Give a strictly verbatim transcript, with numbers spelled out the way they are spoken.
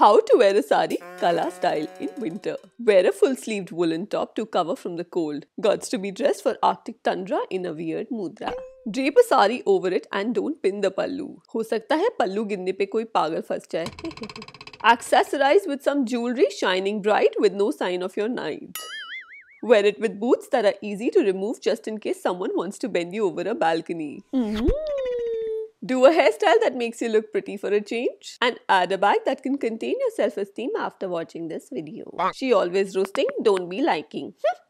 How to wear a sari Qala style in winter. Wear a full-sleeved woolen top to cover from the cold. Gots to be dressed for Arctic tundra in a weird mudra. Drape a sari over it and don't pin the pallu. हो सकता है पल्लू गिरने पे कोई पागल फंस जाए. Accessorize with some jewelry shining bright with no sign of your night. Wear it with boots that are easy to remove just in case someone wants to bend you over a balcony. Mm-hmm. Do a hairstyle that makes you look pretty for a change. And add a bag that can contain your self-esteem after watching this video. She always roasting, don't be liking.